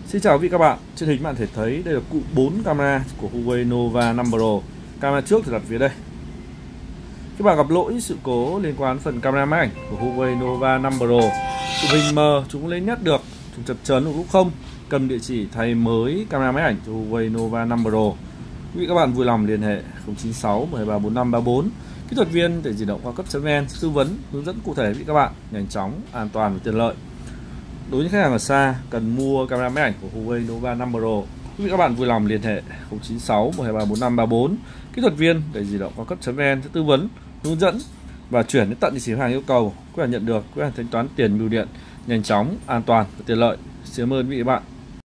Xin chào quý vị các bạn. Trên hình bạn thể thấy đây là cụm 4 camera của Huawei Nova 5 Pro. Camera trước thì đặt phía đây. Các bạn gặp lỗi sự cố liên quan phần camera máy ảnh của Huawei Nova 5 Pro, chụp hình mờ chúng không lên nét được, chúng chập chấn hoặc lúc không, cần địa chỉ thay mới camera máy ảnh cho Huawei Nova 5 Pro. Quý vị các bạn vui lòng liên hệ 096 123 4534. Kỹ thuật viên để di động cao cấp .vn tư vấn hướng dẫn cụ thể quý vị các bạn nhanh chóng, an toàn và tiện lợi. Đối với khách hàng ở xa cần mua camera máy ảnh của Huawei Nova 5 Pro, quý vị các bạn vui lòng liên hệ 096 123 4534. Kỹ thuật viên để di động cao cấp .vn sẽ tư vấn, hướng dẫn và chuyển đến tận địa chỉ khách hàng yêu cầu. Quý bạn nhận được, quý bạn thanh toán tiền bưu điện nhanh chóng, an toàn và tiện lợi. Xin cảm ơn quý vị các bạn.